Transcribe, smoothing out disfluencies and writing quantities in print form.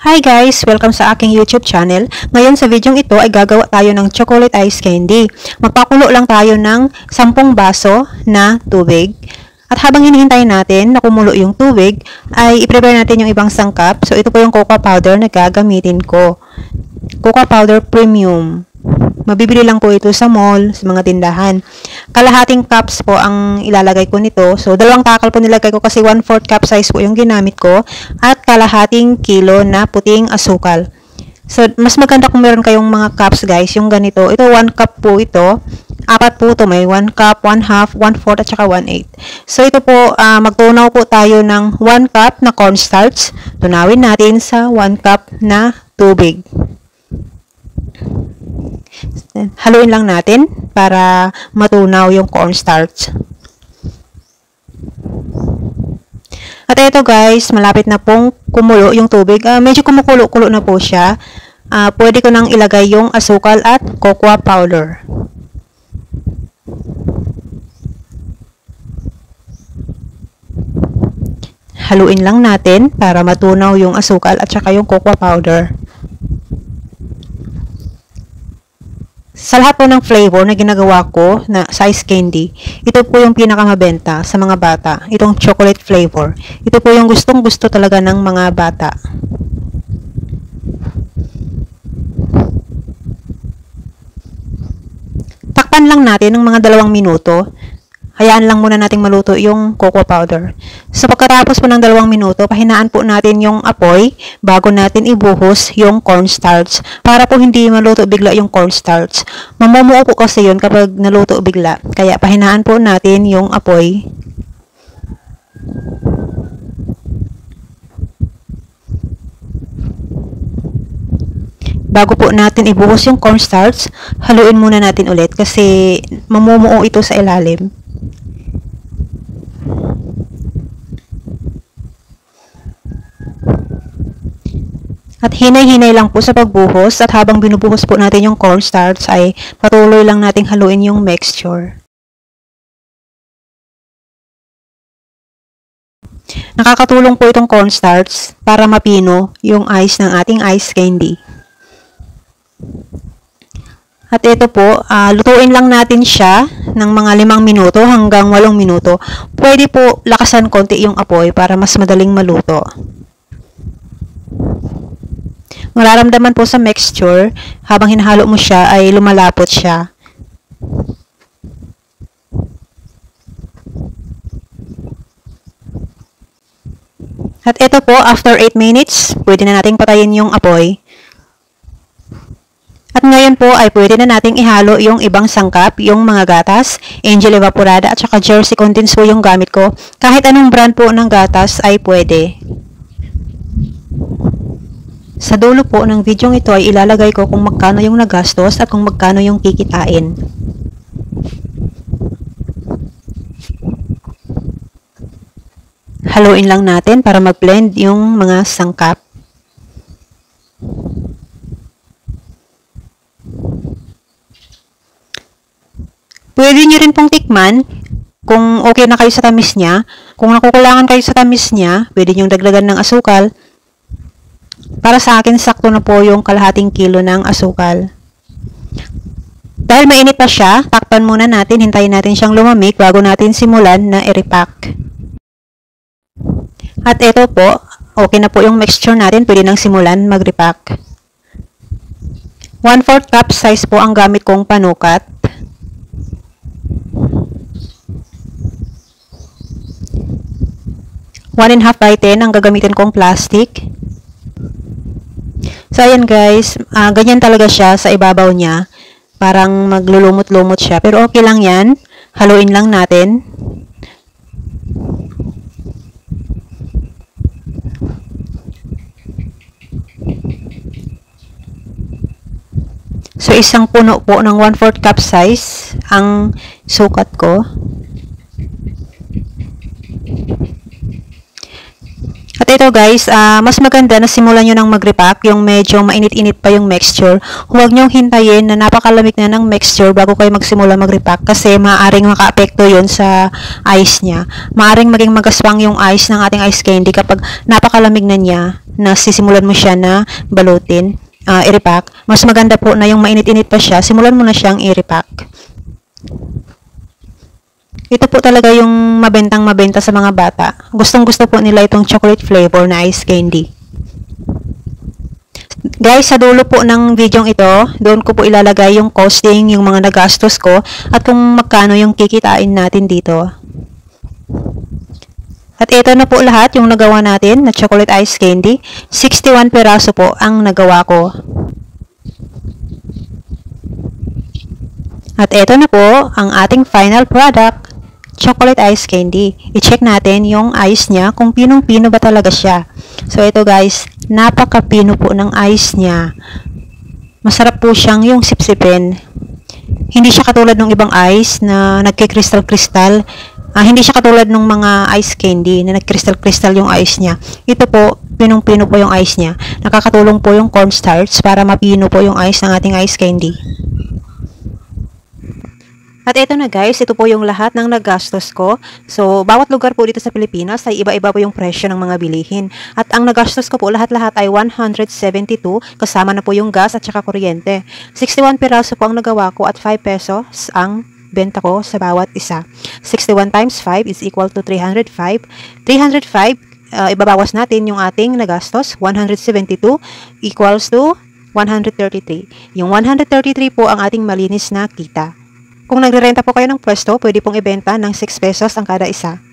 Hi guys! Welcome sa aking YouTube channel. Ngayon sa video ito ay gagawa tayo ng chocolate ice candy. Magpakulo lang tayo ng 10 baso na tubig. At habang hinihintay natin na kumulo yung tubig, ay i-prepare natin yung ibang sangkap. So ito po yung cocoa powder na gagamitin ko. Cocoa powder premium. Mabibili lang po ito sa mall, sa mga tindahan. Kalahating cups po ang ilalagay ko nito. So, 2 takal po nilagay ko kasi 1/4 cup size po yung ginamit ko. At kalahating kilo na puting asukal. So, mas maganda kung meron kayong mga cups guys, yung ganito. Ito 1 cup po ito. 4 po ito. May 1 cup, 1/2, 1/4 at saka 1/8. So, ito po, magtunaw po tayo ng 1 cup na cornstarch. Tunawin natin sa 1 cup na tubig. Haluin lang natin para matunaw yung cornstarch. At ito guys, malapit na pong kumulo yung tubig. Medyo kumukulo-kulo na po siya. Pwede ko nang ilagay yung asukal at cocoa powder. Haluin lang natin para matunaw yung asukal at saka yung cocoa powder. Sa lahat po ng flavor na ginagawa ko na sa ice candy, ito po yung pinakamabenta sa mga bata. Itong chocolate flavor. Ito po yung gustong-gusto talaga ng mga bata. Takpan lang natin ng mga 2 minuto. Hayaan lang muna nating maluto yung cocoa powder. So, pagkatapos po ng 2 minuto, pahinaan po natin yung apoy bago natin ibuhos yung cornstarch para po hindi maluto bigla yung cornstarch. Mamumuo po kasi yun kapag naluto bigla. Kaya pahinaan po natin yung apoy. Bago po natin ibuhos yung cornstarch, haluin muna natin ulit kasi mamumuo ito sa ilalim. At hinay-hinay lang po sa pagbuhos at habang binubuhos po natin yung cornstarch ay patuloy lang nating haluin yung mixture. Nakakatulong po itong cornstarch para mapino yung ice ng ating ice candy. At ito po, lutuin lang natin siya ng mga 5 minuto hanggang 8 minuto. Pwede po lakasan konti yung apoy para mas madaling maluto. Mararamdaman po sa mixture, habang hinahalo mo siya ay lumalapot siya. At ito po, after 8 minutes, pwede na nating patayin yung apoy. At ngayon po ay pwede na nating ihalo yung ibang sangkap, yung mga gatas, Angel Evaporada at saka Jersey Condensed po yung gamit ko. Kahit anong brand po ng gatas ay pwede. Sa dulo po ng video ito ay ilalagay ko kung magkano yung nagastos at kung magkano yung kikitain. Haluin lang natin para mag-blend yung mga sangkap. Pwede nyo rin pong tikman kung okay na kayo sa tamis niya. Kung nakukulangan kayo sa tamis niya, pwede nyo dagdagan ng asukal. Para sa akin, sakto na po yung kalahating kilo ng asukal. Dahil mainit pa siya, takpan muna natin, hintayin natin siyang lumamig bago natin simulan na i-repack. At ito po, okay na po yung mixture natin, pwede nang simulan mag-repack. 1/4 cup size po ang gamit kong panukat. One and half by 10 ang gagamitin kong plastic. So, ayan guys, ganyan talaga siya sa ibabaw niya. Parang maglulumot-lumot siya. Pero okay lang yan. Haluin lang natin. So, isang puno po ng 1/4 cup size ang sukat ko. At ito guys, mas maganda na simulan nyo ng mag-repack, yung medyo mainit-init pa yung mixture. Huwag nyong hintayin na napakalamig na ng mixture bago kayo magsimula mag-repack kasi maaaring maka-apekto yun sa ice niya. Maaaring maging magaswang yung ice ng ating ice candy kapag napakalamig na niya na sisimulan mo siya na balutin, i-repack. Mas maganda po na yung mainit-init pa siya, simulan mo na siyang i-repack. Ito po talaga yung mabenta sa mga bata. Gustong-gusto po nila itong chocolate flavor na ice candy. Guys, sa dulo po ng video ito, doon ko po ilalagay yung costing, yung mga nagastos ko, at kung magkano yung kikitain natin dito. At ito na po lahat yung nagawa natin na chocolate ice candy. 61 peraso po ang nagawa ko. At ito na po ang ating final product. Chocolate ice candy. I-check natin yung ice niya kung pinong-pino ba talaga siya. So, ito guys, napaka-pino po ng ice niya. Masarap po siyang yung sipsipin. Hindi siya katulad ng ibang ice na nagkikristal-kristal. Hindi siya katulad ng mga ice candy na nagkristal-kristal yung ice niya. Ito po, pinong-pino po yung ice niya. Nakakatulong po yung cornstarch para mapino po yung ice ng ating ice candy. At ito na guys, ito po yung lahat ng nagastos ko. So, bawat lugar po dito sa Pilipinas ay iba-iba po yung presyo ng mga bilihin. At ang nagastos ko po lahat-lahat ay 172, kasama na po yung gas at saka kuryente. 61 piraso po ang nagawa ko at 5 pesos ang benta ko sa bawat isa. 61 times 5 is equal to 305. 305, ibabawas natin yung ating nagastos. 172 equals to 133. Yung 133 po ang ating malinis na kita. Kung nagre-renta po kayo ng pwesto, pwede pong ibenta ng 6 pesos ang kada isa.